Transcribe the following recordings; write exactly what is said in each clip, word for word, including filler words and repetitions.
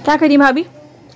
क्या करी भाभी?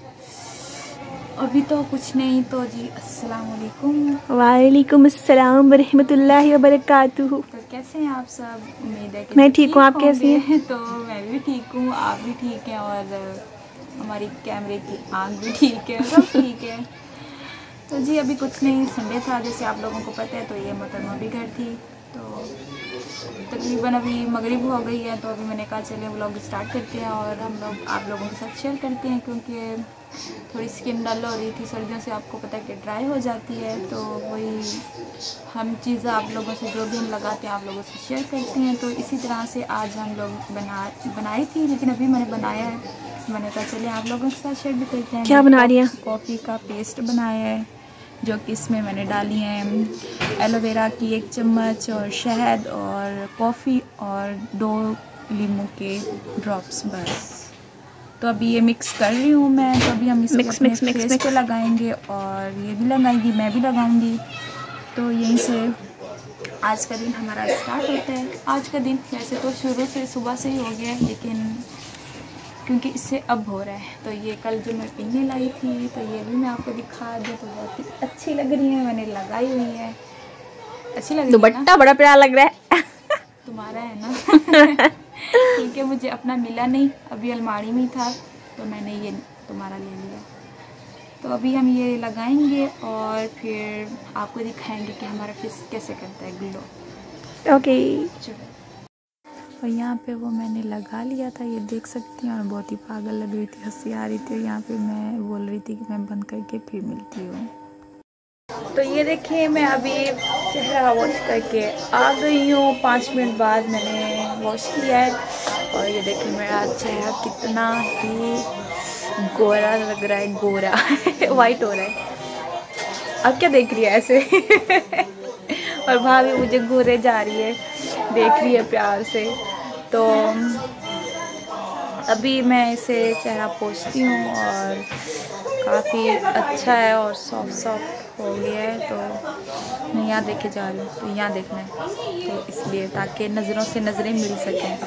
अभी तो कुछ नहीं। तो जी अस्सलाम वालेकुम। वालेकुम अस्सलाम वरहमतुल्लाहि वबरकातुहू। तो कैसे हैं आप सब? उम्मीद है कि मैं ठीक हूँ, आप कैसी हैं? तो मैं भी ठीक हूँ, आप भी ठीक हैं और हमारी कैमरे की आँख भी ठीक है, सब ठीक है। तो जी अभी कुछ नहीं, संडे था जैसे आप लोगों को पता है, तो ये मोहतरमा भी घर थी। तो तकरीबन अभी मगरिब हो गई है, तो अभी मैंने कहा चले व्लॉग स्टार्ट करते हैं और हम लोग आप लोगों के साथ शेयर करते हैं, क्योंकि थोड़ी स्किन डल हो रही थी सर्दियों से, आपको पता है कि ड्राई हो जाती है। तो वही हम चीज़ें आप लोगों से जो भी हम लगाते हैं आप लोगों से शेयर करते हैं। तो इसी तरह से आज हम लोग बना बनाई थी, लेकिन अभी मैंने बनाया है, मैंने कहा चले आप लोगों के साथ शेयर भी करते हैं। क्या बना रही हैं? कॉफ़ी का पेस्ट बनाया है, जो कि इसमें मैंने डाली हैं एलोवेरा की एक चम्मच और शहद और कॉफ़ी और दो लीमू के ड्रॉप्स बस। तो अभी ये मिक्स कर रही हूँ मैं। तो अभी हम इसे मिक्स अपने मिक्स मिक्स फेस मिक्स पे लगाएंगे और ये भी लगाएंगी, मैं भी लगाऊंगी। तो यहीं से आज का दिन हमारा स्टार्ट होता है। आज का दिन वैसे तो शुरू से सुबह से ही हो गया है, लेकिन क्योंकि इससे अब हो रहा है। तो ये कल जो मैं पिन्नी लाई थी, तो ये भी मैं आपको दिखा दूँ। तो बहुत ही अच्छी लग रही है, मैंने लगाई हुई है, अच्छी लग रही है। दुपट्टा बड़ा प्यारा लग रहा है। तुम्हारा है ना? क्योंकि मुझे अपना मिला नहीं, अभी अलमारी में था, तो मैंने ये तुम्हारा ले लिया। तो अभी हम ये लगाएंगे और फिर आपको दिखाएंगे कि हमारा फेस कैसे करता है ग्लो। ओके। और यहाँ पे वो मैंने लगा लिया था, ये देख सकती हैं, और बहुत ही पागल लग रही थी, हंसी आ रही थी। यहाँ पे मैं बोल रही थी कि मैं बंद करके फिर मिलती हूँ। तो ये देखिए मैं अभी चेहरा वॉश करके आ गई हूँ। पाँच मिनट बाद मैंने वॉश किया है और ये देखिए मेरा चेहरा कितना ही गोरा लग रहा है, गोरा वाइट हो रहा है। अब क्या देख रही है ऐसे? और भाभी मुझे घूरे जा रही है, देख रही है प्यार से। तो अभी मैं इसे चेहरा पोंछती हूँ और काफ़ी अच्छा है और सॉफ्ट सॉफ्ट हो गया है। तो मैं यहाँ देखे जा रही हूँ, तो यहाँ देखना है, तो इसलिए ताकि नज़रों से नज़रें मिल सकें।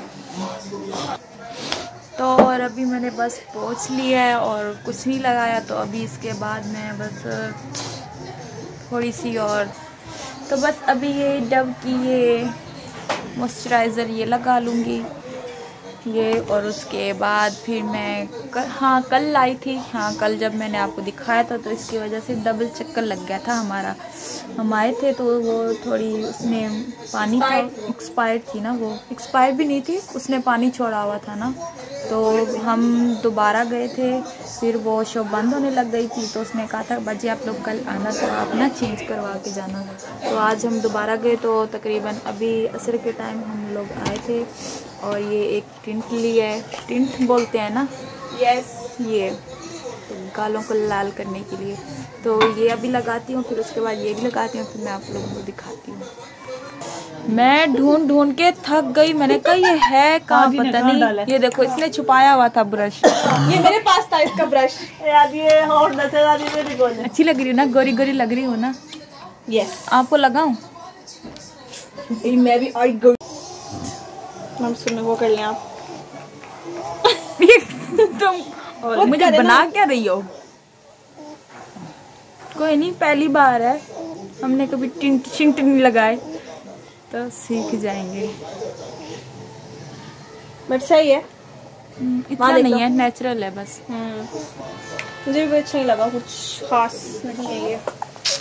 तो और अभी मैंने बस पोंछ लिया है और कुछ नहीं लगाया। तो अभी इसके बाद मैं बस थोड़ी सी और, तो बस अभी ये डव की ये मॉइस्चराइज़र ये लगा लूँगी ये। और उसके बाद फिर मैं कल, हाँ कल लाई थी, हाँ कल जब मैंने आपको दिखाया था, तो इसकी वजह से डबल चक्कर लग गया था हमारा। हम आए थे तो वो थोड़ी उसमें पानी था, एक्सपायर्ड थी ना, वो एक्सपायर भी नहीं थी, उसने पानी छोड़ा हुआ था ना। तो हम दोबारा गए थे, फिर वो शॉप बंद होने लग गई थी। तो उसने कहा था बाजी आप लोग कल आना, तो आप ना चेंज करवा के जाना। तो आज हम दोबारा गए, तो तकरीबन अभी असर के टाइम हम लोग आए थे। और ये एक टिंट ली है, टिंट बोलते हैं ना, यस, ये तो गालों को लाल करने के लिए। तो ये अभी लगाती हूँ, फिर उसके बाद ये भी लगाती हूँ, फिर मैं आप लोगों को दिखाती हूँ। मैं ढूंढ ढूंढ के थक गई, मैंने कहा ये है कहाँ, पता नहीं। ये देखो इसने छुपाया हुआ था ब्रश, ये मेरे पास था इसका ब्रश। यार ये और मेरी अच्छी लग रही है ना, गोरी गोरी लग रही हो ना? यस। आपको लगाऊं? मैं भी आई गई। हम सुनने को कर लिया आप। तुम मुझे बना क्या रही हो? कोई नहीं, पहली बार है, हमने कभी टिंट शिंट नहीं लगाए, तो सीख जाएंगे। बट सही है, इतना नहीं है, नेचुरल है बस। मुझे भी अच्छा नहीं लगा, कुछ खास नहीं है ये।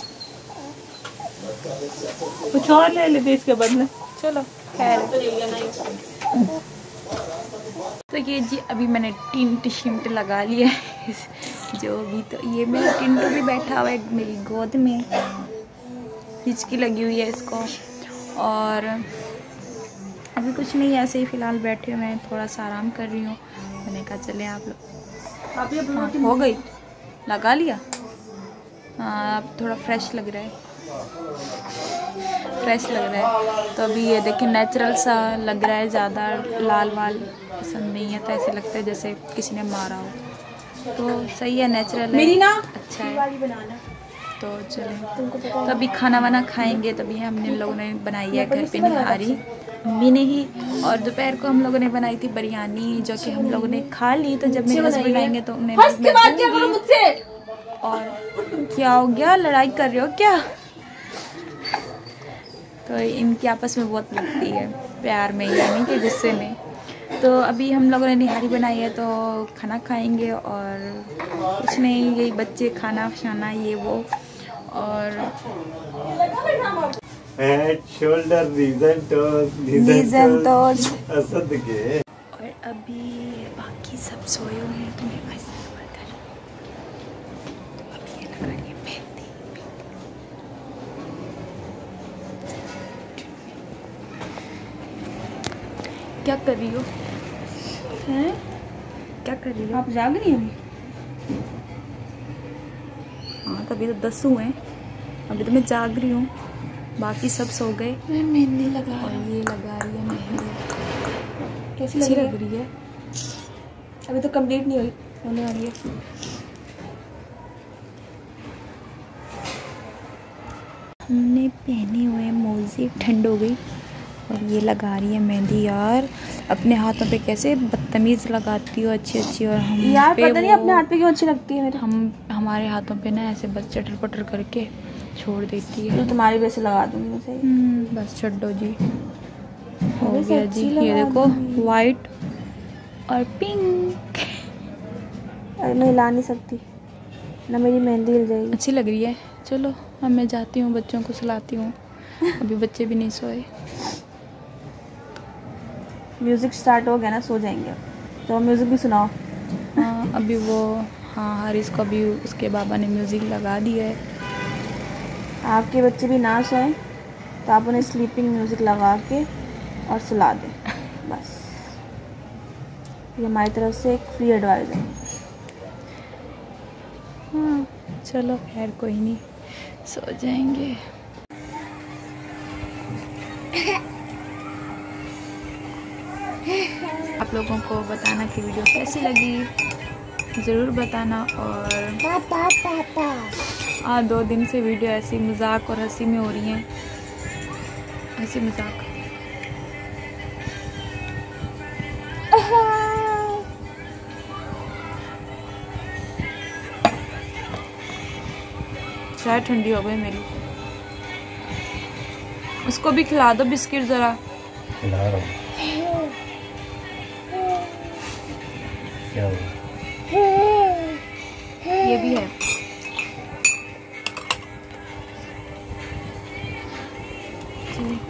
कुछ और ले लेते इसके बदले। चलो खैर। तो ये जी अभी मैंने टिंट शिंट लगा लिया है जो भी। तो ये मेरा टिंटू भी बैठा हुआ है मेरी गोद में, हिचकी लगी हुई है इसको। और अभी कुछ नहीं, ऐसे ही फ़िलहाल बैठे हुए हैं, थोड़ा सा आराम कर रही हूँ। मैंने कहा चले आप लोग। हाँ, हो गई, लगा लिया। हाँ अब थोड़ा फ्रेश लग रहा है, फ्रेश लग रहा है। तो अभी ये देखिए नेचुरल सा लग रहा है, ज़्यादा लाल वाल पसंद नहीं है, तो ऐसे लगता है जैसे किसी ने मारा हो। तो सही है, नेचुरल है, मेरी ना अच्छा है। तो चलो तो अभी खाना वाना खाएंगे। तभी हमने लोगों ने बनाई है घर पे निहारी, मम्मी ने ही। और दोपहर को हम लोगों ने बनाई थी बिरयानी, जो कि हम लोगों ने खा ली। तो जब मेरे हस्बैंड आएंगे तो उन्हें और क्या हो गया, लड़ाई कर रहे हो क्या? तो इनकी आपस में बहुत लगती है, प्यार में यानी कि गुस्से में। तो अभी हम लोगों ने निहारी बनाई है तो खाना खाएंगे और कुछ नहीं, यही बच्चे खाना खाना ये वो। और head shoulder knees and toes knees and toes असद के। और अभी बाकी सब सोए हुए हैं, तुम्हें कैसे खबर कर। तो अभी ये लगा रही है मेहंदी। क्या कर रही हो? हैं? क्या कर रही हो? आप जाग रही हैं? हाँ तभी तो दस हुए हैं, अभी तो मैं जाग रही हूँ, बाकी सब सो गए। मैं मेहंदी लगा और ये लगा रही है मेहंदी। कैसी अच्छी लग लग रही है। अभी तो कंप्लीट नहीं हुई, होने वाली है। हमने पहने हुए मोजे, ठंड हो गई। और ये लगा रही है मेहंदी। यार अपने हाथों पे कैसे बदतमीज लगाती हो अच्छी अच्छी, और हम यार पे पता नहीं अपने हाथ पे क्यों अच्छी लगती है मेरे। हम हमारे हाथों पे ना ऐसे बस चटर पटर करके छोड़ देती है। तो तुम्हारी वैसे लगा दूंगी मैं सही। हम्म, बस छोड़ो जी, हो वैसे गया अच्छी जी। लगा ये देखो दूंगी। वाइट और पिंक। अरे मैं हिला नहीं सकती ना, मेरी मेहंदी हिल जाएगी। अच्छी लग रही है। चलो अब मैं जाती हूँ, बच्चों को सुलाती हूँ, अभी बच्चे भी नहीं सोए। म्यूजिक स्टार्ट हो गया ना, सो जाएंगे। तो म्यूजिक भी सुनाओ। हाँ अभी वो, हाँ हारिस को भी उसके बाबा ने म्यूज़िक लगा दिया है। आपके बच्चे भी ना सोएं तो आप उन्हें स्लीपिंग म्यूजिक लगा के और सुला दें बस। ये हमारी तरफ से एक फ्री एडवाइस है। हाँ चलो खैर कोई नहीं, सो जाएंगे। आप लोगों को बताना कि वीडियो कैसी लगी, ज़रूर बताना। और हाँ दो दिन से वीडियो ऐसी मजाक और हंसी में हो रही हैं, हंसी मजाक। चाय ठंडी हो गई मेरी, उसको भी खिला दो बिस्किट ज़रा। खिला रहा हूँ। क्या हुआ? ये भी है। जी